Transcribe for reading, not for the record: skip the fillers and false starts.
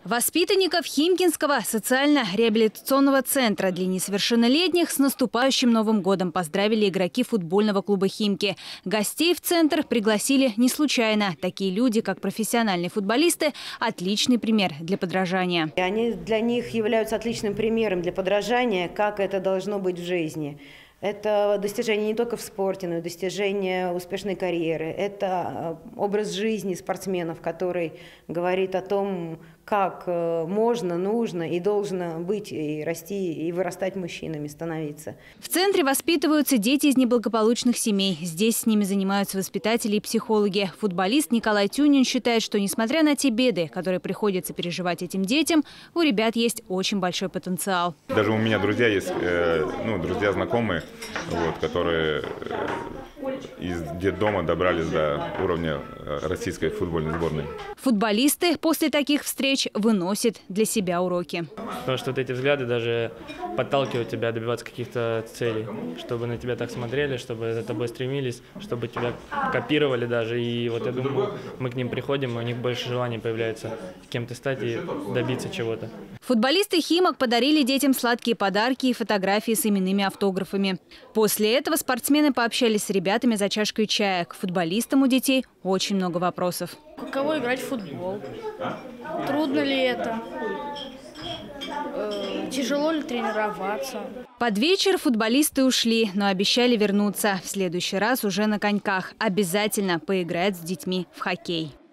Воспитанников Химкинского социально-реабилитационного центра для несовершеннолетних с наступающим Новым годом поздравили игроки футбольного клуба «Химки». Гостей в центр пригласили не случайно. Такие люди, как профессиональные футболисты, отличный пример для подражания. Они для них являются отличным примером для подражания, как это должно быть в жизни. Это достижение не только в спорте, но и достижение успешной карьеры. Это образ жизни спортсменов, который говорит о том, как можно, нужно и должно быть, и расти, и вырастать мужчинами, становиться. В центре воспитываются дети из неблагополучных семей. Здесь с ними занимаются воспитатели и психологи. Футболист Николай Тюнин считает, что несмотря на те беды, которые приходится переживать этим детям, у ребят есть очень большой потенциал. Даже у меня друзья есть, друзья знакомые, которые из детдома добрались до уровня российской футбольной сборной. Футболисты после таких встреч выносят для себя уроки. Потому что эти взгляды даже подталкивают тебя добиваться каких-то целей, чтобы на тебя так смотрели, чтобы за тобой стремились, чтобы тебя копировали даже. И я думаю, мы к ним приходим, и у них больше желания появляется кем-то стать и добиться чего-то. Футболисты «Химок» подарили детям сладкие подарки и фотографии с именными автографами. После этого спортсмены пообщались с ребятами за чашкой чая. К футболистам у детей очень много вопросов. Каково играть в футбол? Трудно ли это? Тяжело ли тренироваться? Под вечер футболисты ушли, но обещали вернуться. В следующий раз уже на коньках. Обязательно поиграть с детьми в хоккей.